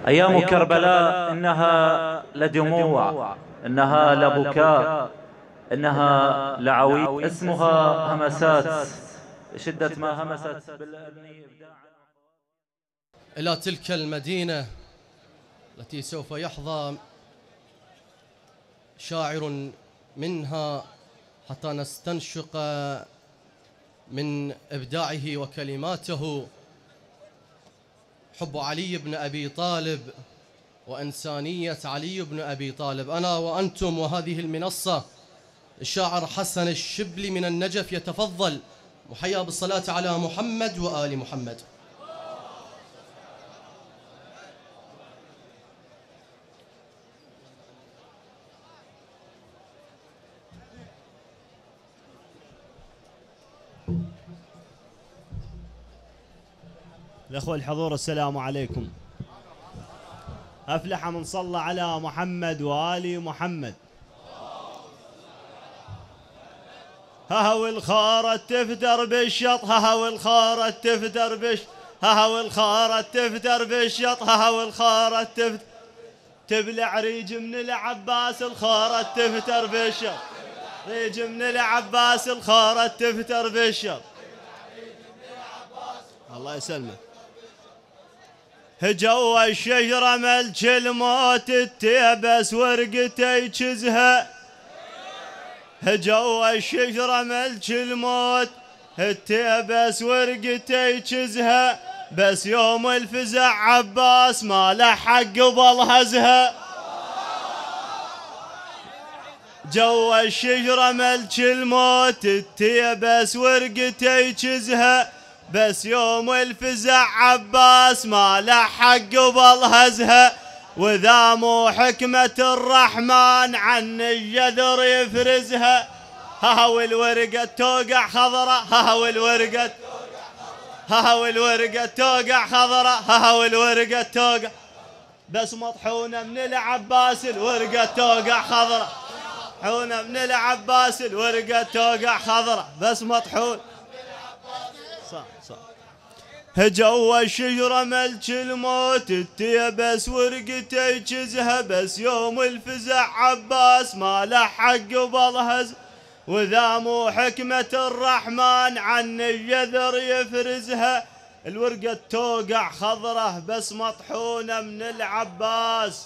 أيام كربلاء إنها لدموع، إنها لبكاء، إنها لعويل، اسمها همسات، شدة ما همست بالأبن إبداعا. إلى تلك المدينة التي سوف يحظى شاعر منها حتى نستنشق من إبداعه وكلماته حب علي بن أبي طالب وإنسانية علي بن أبي طالب. أنا وأنتم وهذه المنصة. الشاعر حسن الشبلي من النجف يتفضل محيا بالصلاة على محمد وآل محمد. الأخوة الحضور السلام عليكم. أفلح من صلى على محمد وآل محمد. ها والخارة تفتر بالشط، ها والخارة تفتر بالشط، ها والخارة تفتر بالشط، ها والخارة تفتر تبلع ريج من العباس، الخارة تفتر بالشط، ريج من العباس، الخارة تفتر بالشط. الله يسلمك. جوا الشجرة ملك الموت التيبس ورقته يجزها، جوا الشجرة ملك الموت التيبس ورقته يجزها، بس يوم الفزع عباس ما له حق قبل هزها. جوا الشجرة ملك الموت التيبس ورقته يجزها، بس يوم الفزع عباس ما له حق قبل هزها. وذا مو حكمة الرحمن عن الجذر يفرزها، ها والورقة توقع خضرة، ها والورقة، ها والورقة توقع خضرة، ها والورقة توقع، بس مطحونة من العباس الورقة توقع خضرة، مطحونة من العباس الورقة توقع خضرة، بس مطحون. صح صح. جوا الشجرة ملك الموت التيبس ورقته يجزها، بس يوم الفزع عباس ما له حق قبل هز. وذا مو حكمة الرحمن عن الجذر يفرزها، الورقة توقع خضرة بس مطحونة من العباس.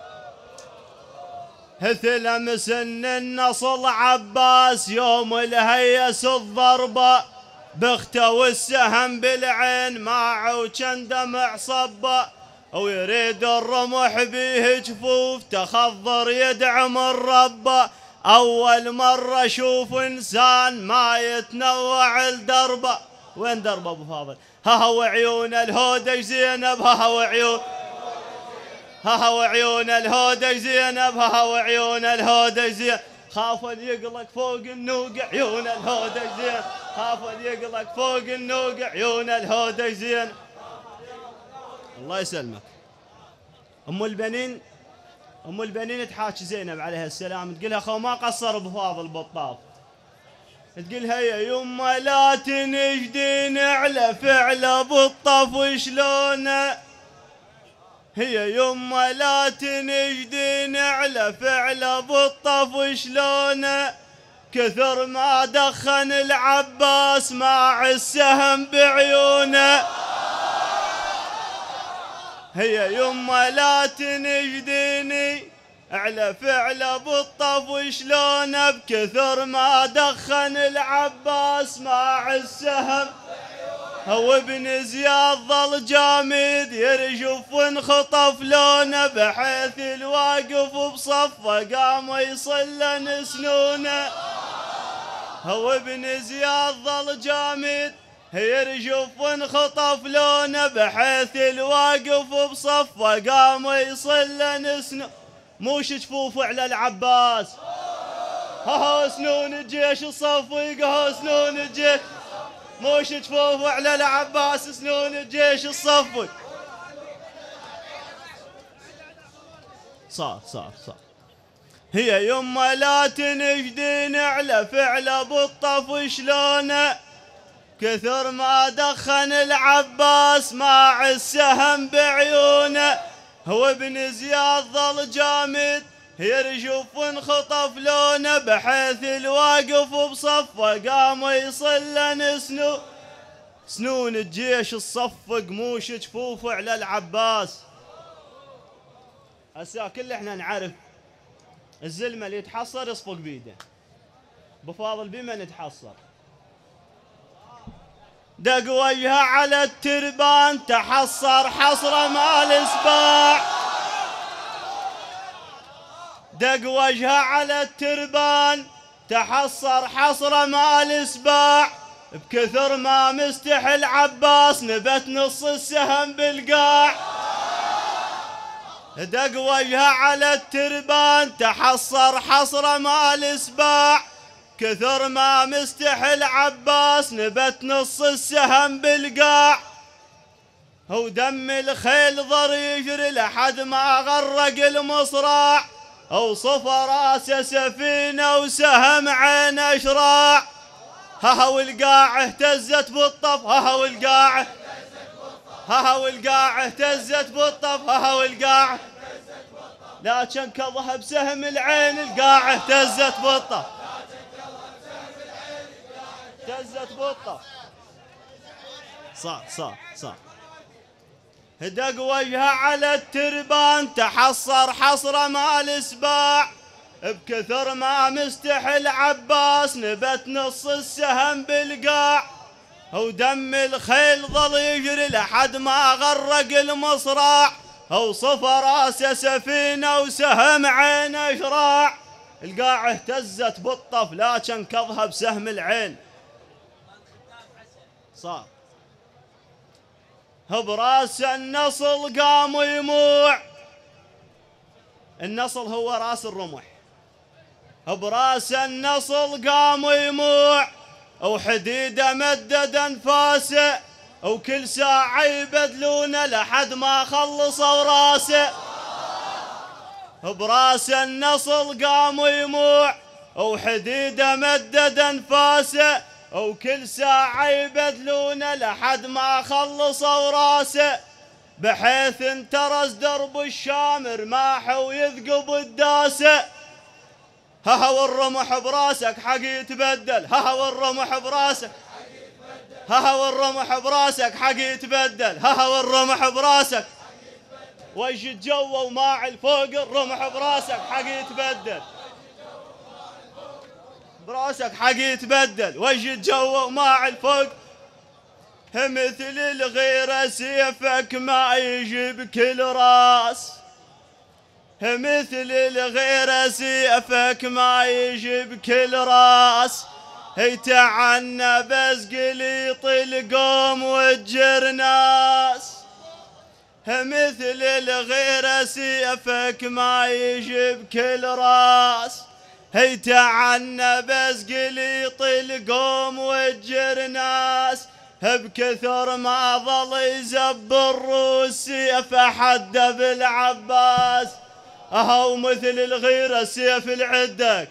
تلمس ان النصل عباس يوم الهيس الضربة، بخته والسهم بالعين معه وكان دمع صبه، ويريد الرمح بيه جفوف تخضر يدعم الربه. اول مرة اشوف انسان ما يتنوع الدربه. وين دربه ابو فاضل؟ ها وعيون الهودج زينب، ها وعيون، ها وعيون الهودج زينب، ها وعيون الهودج زينب، خاف ان يقلق فوق النوق عيون الهودج زين، خاف ان يقلق فوق النوق عيون الهودج زين. الله يسلمك. ام البنين تحاكي زينب عليها السلام، تقولها خو ما قصر ابو فاضل بالطاف، تقولها يا يمه لا تنجدين على فعله بالطف شلونه، هي يمه لا تنجدين على فعله بالطف شلونه، كثر ما دخن العباس مع السهم بعيونه، هي يمه لا تنجديني على فعله بالطف شلونه، بكثر ما دخن العباس مع السهم. هو ابن زياد ظل جامد يرجف وانخطف لونه، بحيث الواقف بصفه قام يصلن سنونه. هو ابن زياد ظل جامد يرجف وانخطف لونه، بحيث الواقف بصفه قام يصلن سنونه. موش جفوف على العباس، ها سنون الجيش الصفيق، ها سنون الجيش، موش جفوف على العباس سنون الجيش الصفي. صار هي يمه لا تنجدين على فعله بالطف شلونه، كثر ما دخن العباس مع السهم بعيونه، هو ابن زياد ظل جامد يرجف وانخطف لونه بحيث الواقف بصفه قام يصلن سنون الجيش الصفق موش جفوفه على العباس. هسه كل احنا نعرف الزلمه اللي يتحصر يصفق بيده. بفاضل بما نتحصر دق وجهه على التربان تحصر حصره مال اسباع. دق وجهه على التربان تحصر حصره مال اسباع. بكثر ما مستحي العباس نبت نص السهم بالقاع. دق وجهه على التربان تحصر حصره مال اسباع. كثر ما مستحي العباس نبت نص السهم بالقاع. هو دم الخيل ضر يجري لحد ما غرق المصراع. اوصف راسه سفينه وسهم عينه شراع. ها والقاع اهتزت بالطف ها والقاع ها والقاع اهتزت بالطف ها والقاع لكن كظها بسهم العين القاع اهتزت بالطف اهتزت بالطف. صح دق وجهه على التربان تحصر حصره مال اسباع. بكثر ما مستحي العباس نبت نص السهم بالقاع. ودم الخيل ظل يجري لحد ما غرق المصراع. اوصف راسه سفينه وسهم عينه شراع. القاع اهتزت بالطف لكن كظها بسهم العين. صار براس النصل قام يموع. النصل هو راس الرمح. براس النصل قام يموع. وحديده مدد انفاسه وكل ساعه يبدلونه لحد ما خلصوا راسه. براس النصل قام يموع. وحديده مدد انفاسه وكل ساعه يبدلونه لحد ما خلصوا راسه. بحيث انترس درب الشام رماح ويثقب الداسه. ها والرمح براسك حق يتبدل. ها والرمح براسك ها والرمح براسك حق يتبدل. ها والرمح براسك وجه الجو وماع الفوق الرمح براسك حق يتبدل. براسك حق يتبدل وجه الجو وماع الفوق. مثل الغيرة سيفك ما يجي بكل راس. مثل الغيرة سيفك ما يجي بكل راس. يتعنى بس قليط القوم والجرناس. مثل الغيرة سيفك ما يجي بكل راس. يتعنى بس قليط القوم والجرناس. بكثر ما ظل يزبر السيف حد بالعباس. اهو مثل الغيرة سيف العدك.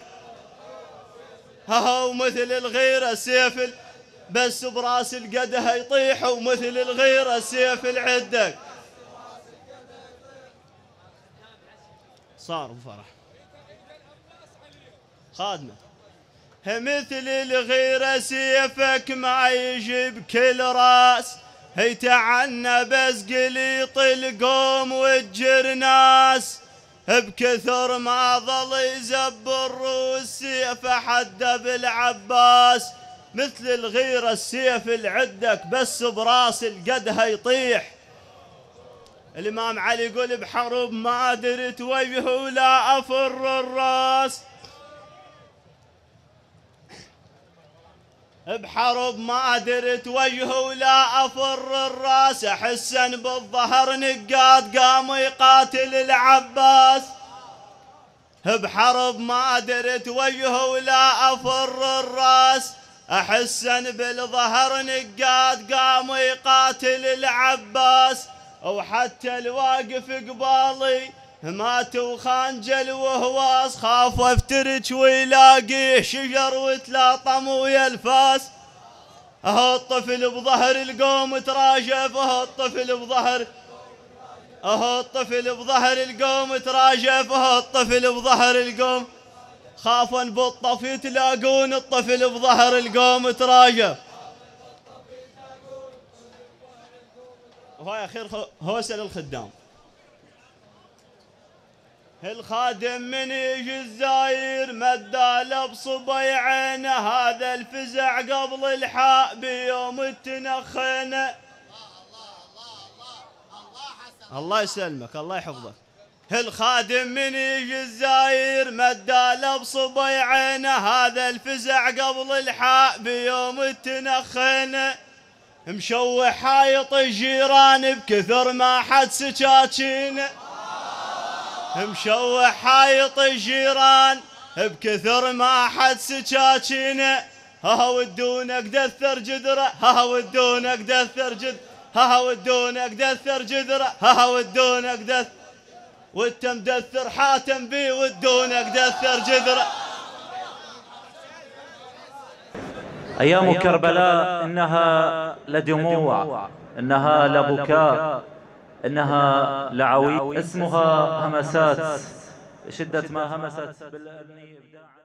اهو مثل الغيرة سيف بس براس القده يطيح. ومثل الغيرة سيف العدك. صار بفرح خادمه. مثل الغيرة سيفك ما يجيب كل راس. يتعنى بس قليط القوم والجرناس. بكثر ما ظل يزبر السيف حد بالعباس. مثل الغيرة السيف العدك بس براس القده يطيح. الإمام علي يقول بحرب ما درت وجهه ولا أفر الراس. بحرب ما درت وجهه ولا أفر الراس. حسن بالظهر نقاد قام يقاتل العباس. بحرب ما درت وجهه ولا أفر الراس. أحسن بالظهر نقاد قام يقاتل العباس. وحتى الواقف قبالي مات وخانجل وهواس. خاف افترج ويلاقيه شجر وتلاطم ويا الفاس. اهو الطفل بظهر القوم تراجف. اهو الطفل بظهر اهو الطفل بظهر القوم تراجف، اهو الطفل بظهر القوم، خافوا بالطفي تلاقون الطفل بظهر القوم تراجف. وهاي اخير هوسه للخدام. الخادم من يجي الزاير مداله بصبيعينه، هذا الفزع قبل الحاء بيوم التنخينه. الله يسلمك الله يحفظك. الخادم من يجي الزاير مداله بصبيعينه، هذا الفزع قبل الحاء بيوم التنخينه. مشوح حايط الجيران بكثر ما حد سكاكينه، مشوح حايط الجيران بكثر ما حد سكاكينه. ها ودونك دثر جدره، ها ودونك دثر جدره، ها ودونك دثر جدره، ها ودونك دثر، وانت مدثر حاتم بي ودونك دثر جدره. أيام كربلاء إنها لدموع، إنها لبكاء، إنها لعويل، اسمها همسات، شدة ما همست بالأبني إبداعا.